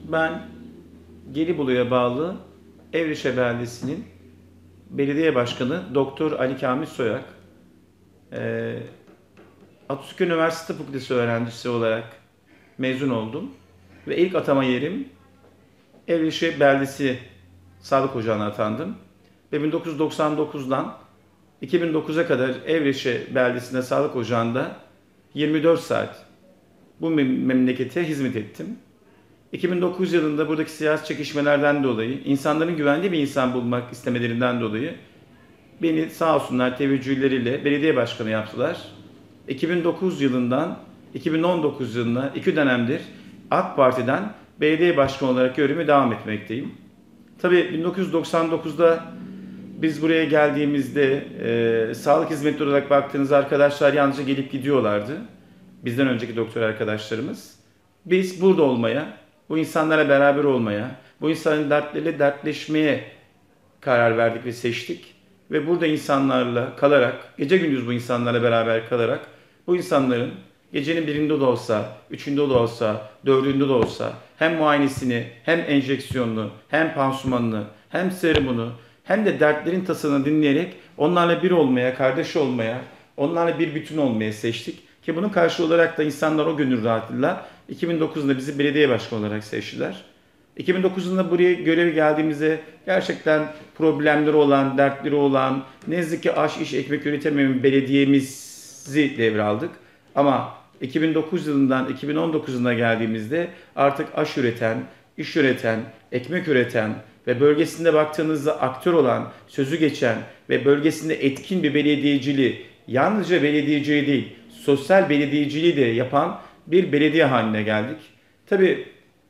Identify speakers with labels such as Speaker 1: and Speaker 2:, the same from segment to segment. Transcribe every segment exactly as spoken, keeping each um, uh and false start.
Speaker 1: Ben Gelibolu'ya bağlı Evrişe Beldesi'nin belediye başkanı Doktor Ali Kamil Soyak. Ee, Atatürk Üniversitesi Tıp Fakültesi öğrencisi olarak mezun oldum. Ve ilk atama yerim Evrişe Beldesi Sağlık Ocağı'na atandım. Ve bin dokuz yüz doksan dokuzdan iki bin dokuza kadar Evrişe Beldesi'nde Sağlık Ocağı'nda yirmi dört saat bu memlekete hizmet ettim. iki bin dokuz yılında buradaki siyasi çekişmelerden dolayı, insanların güvenli bir insan bulmak istemelerinden dolayı beni sağ olsunlar teveccühleriyle belediye başkanı yaptılar. iki bin dokuz yılından iki bin on dokuz yılına iki dönemdir AK Parti'den belediye başkanı olarak görevime devam etmekteyim. Tabii bin dokuz yüz doksan dokuzda biz buraya geldiğimizde e, sağlık hizmetleri olarak baktığınız arkadaşlar yalnızca gelip gidiyorlardı. Bizden önceki doktor arkadaşlarımız. Biz burada olmaya, bu insanlara beraber olmaya, bu insanların dertleriyle dertleşmeye karar verdik ve seçtik. Ve burada insanlarla kalarak, gece gündüz bu insanlarla beraber kalarak, bu insanların gecenin birinde de olsa, üçünde de olsa, dördünde de olsa hem muayenesini, hem enjeksiyonunu, hem pansumanını, hem serumunu, hem de dertlerin tasını dinleyerek onlarla bir olmaya, kardeş olmaya, onlarla bir bütün olmaya seçtik. Ki bunun karşılığı olarak da insanlar o gönül rahatlığıyla iki bin dokuzda bizi belediye başkanı olarak seçtiler. iki bin dokuz yılında buraya görev geldiğimizde gerçekten problemleri olan, dertleri olan, ne yazık ki aş, iş, ekmek üretemeyen belediyemizi devraldık. Ama iki bin dokuz yılından iki bin on dokuz yılına geldiğimizde artık aş üreten, iş üreten, ekmek üreten ve bölgesinde baktığınızda aktör olan, sözü geçen ve bölgesinde etkin bir belediyeciliği, yalnızca belediyeciliği değil, sosyal belediyeciliği de yapan bir belediye haline geldik. Tabii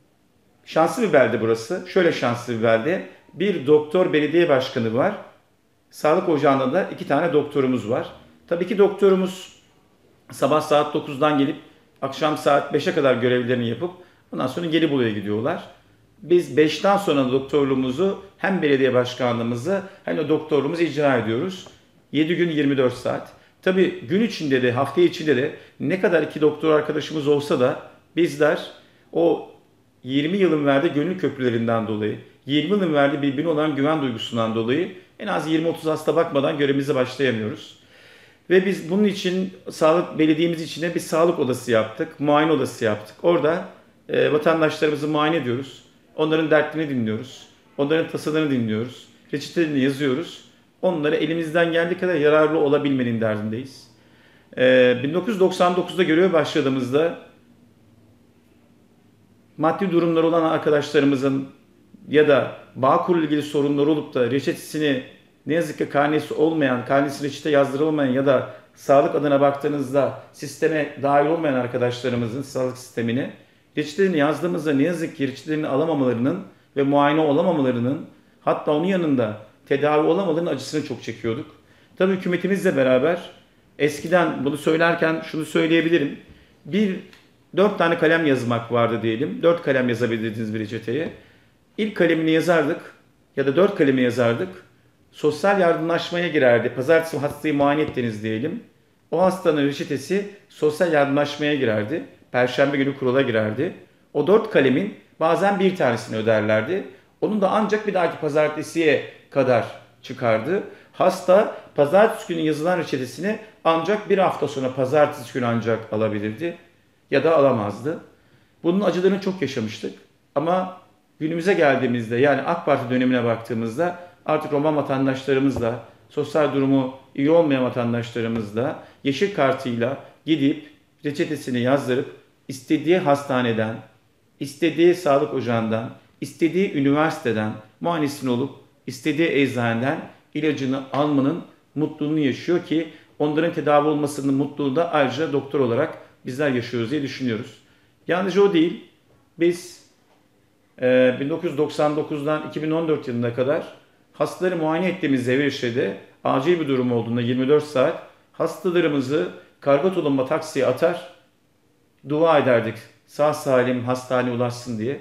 Speaker 1: şanslı bir belde burası. Şöyle şanslı bir belde. Bir doktor belediye başkanı var. Sağlık ocağında da iki tane doktorumuz var. Tabii ki doktorumuz sabah saat dokuzdan gelip akşam saat beşe kadar görevlerini yapıp ondan sonra Gelibolu'ya gidiyorlar. Biz beşten sonra doktorluğumuzu hem belediye başkanlığımızı hem de doktorluğumuzu icra ediyoruz. yedi gün yirmi dört saat. Tabii gün içinde de hafta içinde de ne kadar iki doktor arkadaşımız olsa da bizler o yirmi yılın verdiği gönül köprülerinden dolayı, yirmi yılın verdiği birbirine olan güven duygusundan dolayı en az yirmi otuz hasta bakmadan görevimize başlayamıyoruz. Ve biz bunun için sağlık belediyemiz içine bir sağlık odası yaptık, muayene odası yaptık. Orada e, vatandaşlarımızı muayene ediyoruz. Onların dertlerini dinliyoruz. Onların tasalarını dinliyoruz. Reçetelerini yazıyoruz. Onlara elimizden geldiği kadar yararlı olabilmenin derdindeyiz. Ee, bin dokuz yüz doksan dokuzda göreve başladığımızda maddi durumları olan arkadaşlarımızın ya da Bağkur'la ilgili sorunları olup da reçetesini ne yazık ki karnesi olmayan, karnesi reçete yazdırılmayan ya da sağlık adına baktığınızda sisteme dahil olmayan arkadaşlarımızın sağlık sistemine reçetelerini yazdığımızda ne yazık ki reçetelerini alamamalarının ve muayene olamamalarının, hatta onun yanında tedavi olamalarının acısını çok çekiyorduk. Tabii hükümetimizle beraber eskiden bunu söylerken şunu söyleyebilirim. Bir, dört tane kalem yazmak vardı diyelim. Dört kalem yazabilirdiniz bir reçeteye. İlk kalemini yazardık ya da dört kalemi yazardık. Sosyal yardımlaşmaya girerdi. Pazartesi hastayı muayene ettiniz diyelim. O hastanın reçetesi sosyal yardımlaşmaya girerdi. Perşembe günü kurula girerdi. O dört kalemin bazen bir tanesini öderlerdi. Onun da ancak bir dahaki pazartesiye kadar çıkardı. Hasta pazartesi günü yazılan reçetesini ancak bir hafta sonra pazartesi günü ancak alabilirdi ya da alamazdı. Bunun acılarını çok yaşamıştık. Ama günümüze geldiğimizde, yani AK Parti dönemine baktığımızda artık Roman vatandaşlarımızla, sosyal durumu iyi olmayan vatandaşlarımızla yeşil kartıyla gidip reçetesini yazdırıp istediği hastaneden, istediği sağlık ocağından, istediği üniversiteden muayenesini olup istediği eczaneden ilacını almanın mutluluğunu yaşıyor ki onların tedavi olmasının mutluluğu da ayrıca doktor olarak bizler yaşıyoruz diye düşünüyoruz. Yalnızca o değil, biz e, bin dokuz yüz doksan dokuzdan iki bin on dört yılına kadar hastaları muayene ettiğimiz Evrişe'de acil bir durum olduğunda yirmi dört saat hastalarımızı kargo tulumba taksiye atar, dua ederdik sağ salim hastaneye ulaşsın diye.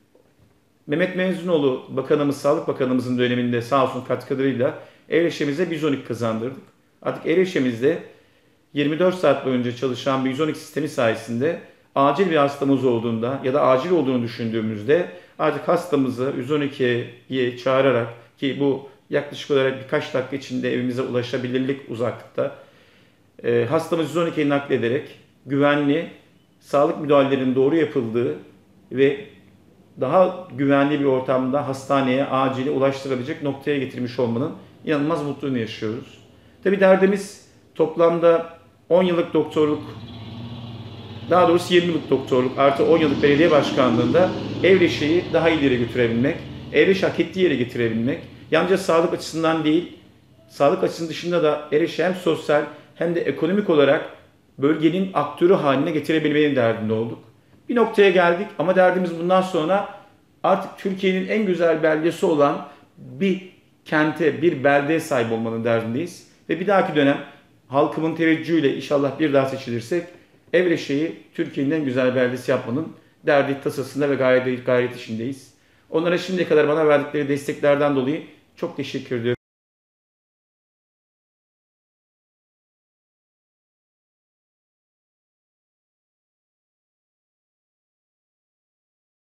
Speaker 1: Mehmet Menzunoğlu Bakanımız, Sağlık Bakanımızın döneminde sağ olsun katkılarıyla Evrişe'mize bir yüz on iki kazandırdık. Artık Evrişe'mizde yirmi dört saat boyunca çalışan bir yüz on iki sistemi sayesinde acil bir hastamız olduğunda ya da acil olduğunu düşündüğümüzde artık hastamızı yüz on ikiye çağırarak, ki bu yaklaşık olarak birkaç dakika içinde evimize ulaşabilirlik uzaklıkta, e, hastamızı yüz on ikiye naklederek güvenli sağlık müdahalelerinin doğru yapıldığı ve daha güvenli bir ortamda hastaneye acile ulaştırabilecek noktaya getirmiş olmanın inanılmaz mutluluğunu yaşıyoruz. Tabii derdimiz toplamda on yıllık doktorluk, daha doğrusu yirmi yıllık doktorluk artı on yıllık belediye başkanlığında Evreşe'yi daha ileri götürebilmek, Evreşe hak ettiği yere getirebilmek. Yalnızca sağlık açısından değil, sağlık açısının dışında da Evreşe hem sosyal hem de ekonomik olarak bölgenin aktörü haline getirebilmenin derdinde olduk. Bir noktaya geldik ama derdimiz bundan sonra artık Türkiye'nin en güzel beldesi olan bir kente, bir beldeye sahip olmanın derdindeyiz. Ve bir dahaki dönem halkımın teveccühüyle inşallah bir daha seçilirsek Evreşe'yi Türkiye'nin en güzel beldesi yapmanın derdi, tasasında ve gayret, gayret içindeyiz. Onlara şimdiye kadar bana verdikleri desteklerden dolayı çok teşekkür ediyorum.